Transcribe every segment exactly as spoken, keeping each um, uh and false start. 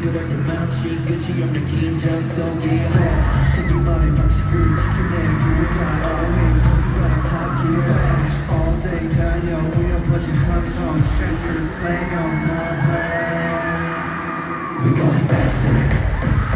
그럴 때 마치 끝이 없는 긴장 속에 Fast 우리만의 방식을 지켜내 두다 Always 거슬러는 top gear Fast all day 달려 울려 퍼진 함성 Shaker flag on my way We're going faster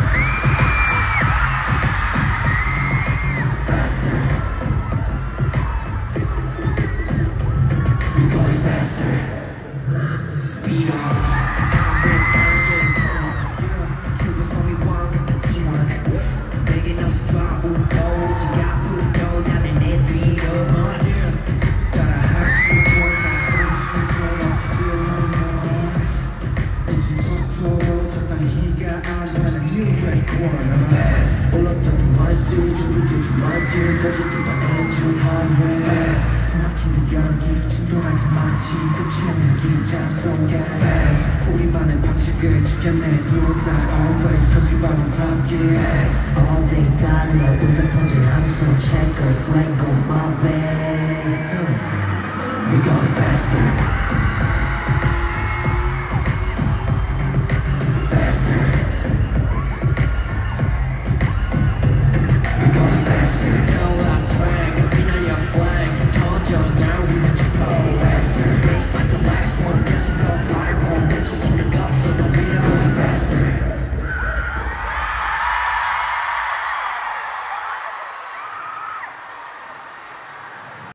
Speed off, this time getting pulled Troopers only one with the teamwork Begging us to draw who gold You got put go down in that beat of my dear Gotta have some work, gotta put some joy up to do no more 이제 속도로 적당히가 안 되는 new record Fast 올랐던 말수 준비되지 말길 가져둔 다 engine highway Fast 숨막히는 열기 충돌할 때 마치 끝이 없는 긴장 속에 Fast 우리만의 방식을 지켜내 두다 Always cause we ride on top gear Fast all day 달려 울려 퍼진 함성 Checker flag on my way We're going faster